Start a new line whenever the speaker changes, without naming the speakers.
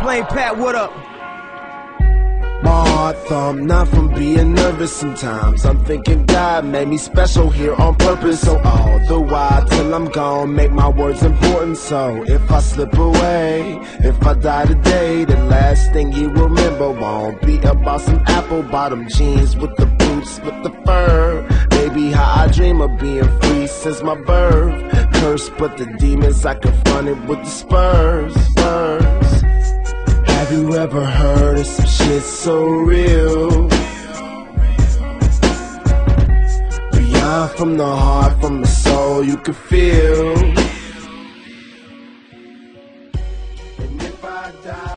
Plain Pat, what up?
My heart thump, not from being nervous sometimes. I'm thinking God made me special here on purpose. So all the while till I'm gone, make my words important. So if I slip away, if I die today, the last thing you remember won't be about some apple bottom jeans with the boots, with the fur. Baby, how I dream of being free since my birth. Cursed, but the demons I confronted with the spurs. Have you ever heard of some shit so real? Beyond from the heart, from the soul, you can feel. And if I die